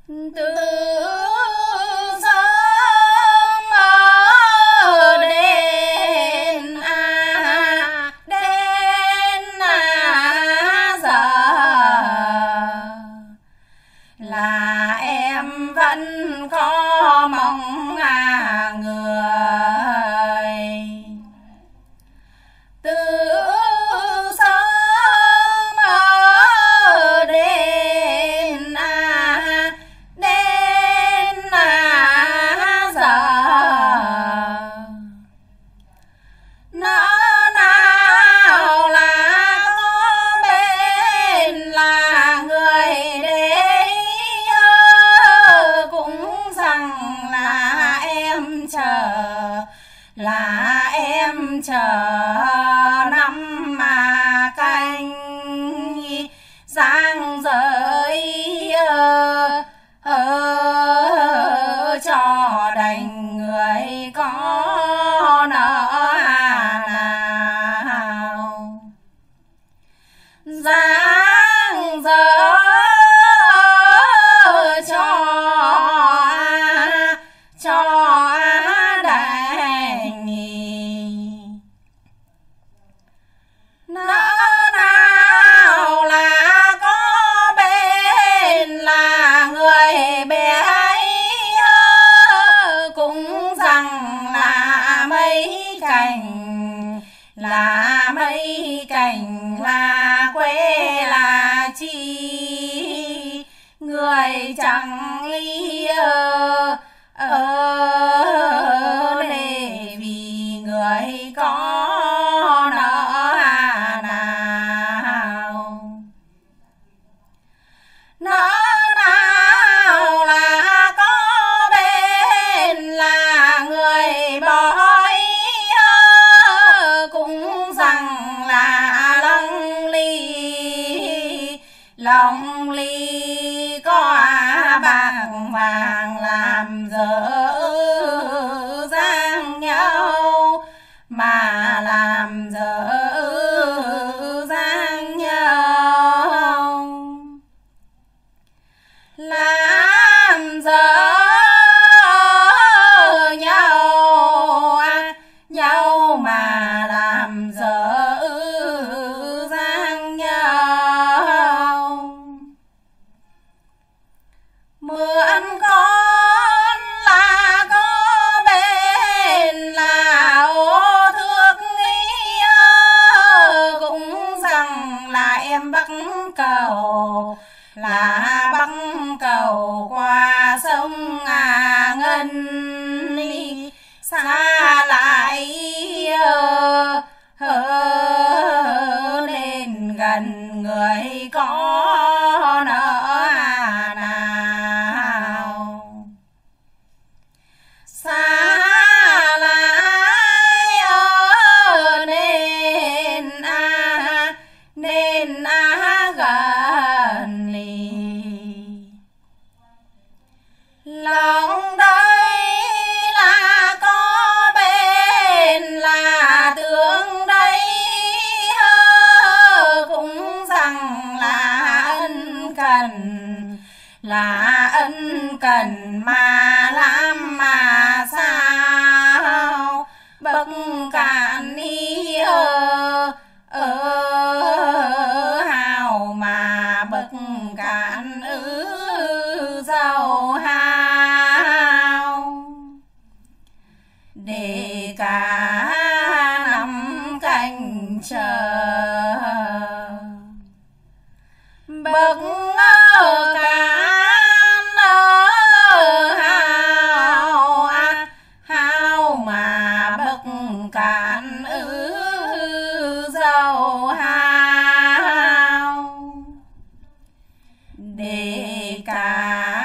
từ sớm ở đến giờ là em vẫn có mong người. Từ sớm ở đến giờ nó nào là có bên là người đấy, cũng rằng là em chờ năm mà canh giang giới cho đành người có nỡ nào giang dở cho đành. Nỡ nào là có bên là người bé ấy, cũng rằng là mấy cành là quê là chi, người chẳng ly để vì người có nỡ nào. Nỡ nào là có bên là người bói, cũng rằng là lòng ly có bạc vàng làm dở dang nhau, mà làm dở dang nhau, làm dở nhau mà làm dở dang nhau. Mượn con là có bên là ô thước nghĩa, cũng rằng là em bắc cầu qua sông Ngân xa lại nên gần người có nỡ nào. Xa lại nên gần lì lòng đây là có bên là tướng đây, cũng rằng là ân cần mà làm mà sao bậc cạn đi hào mà bậc cạn giàu hào, để cả năm canh chờ bậc hào mà bậc cạn giàu hào, để cả